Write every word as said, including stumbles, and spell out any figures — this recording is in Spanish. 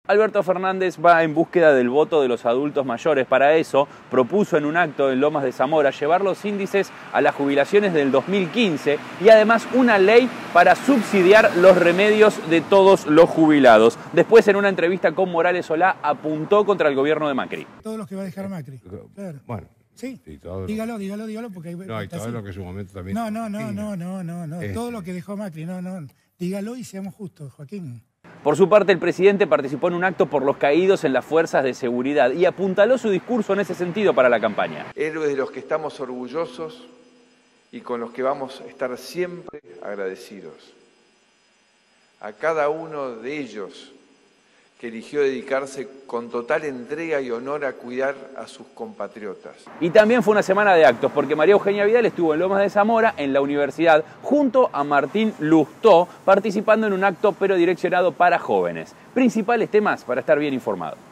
Alberto Fernández va en búsqueda del voto de los adultos mayores. Para eso, propuso en un acto en Lomas de Zamora llevar los índices a las jubilaciones del dos mil quince y además una ley para subsidiar los remedios de todos los jubilados. Después, en una entrevista con Morales Solá, apuntó contra el gobierno de Macri. Todo lo que va a dejar Macri. Claro. Bueno. Sí, sí todo dígalo, dígalo, dígalo, porque hay... No, y todo así. lo que en su momento también... No, no, no, no, no, no, no. Este. Todo lo que dejó Macri, no, no. Dígalo y seamos justos, Joaquín. Por su parte, el presidente participó en un acto por los caídos en las fuerzas de seguridad y apuntaló su discurso en ese sentido para la campaña. Héroes de los que estamos orgullosos y con los que vamos a estar siempre agradecidos. A cada uno de ellos que eligió dedicarse con total entrega y honor a cuidar a sus compatriotas. Y también fue una semana de actos, porque María Eugenia Vidal estuvo en Lomas de Zamora, en la universidad, junto a Martín Lustó, participando en un acto pero direccionado para jóvenes. Principales temas para estar bien informado.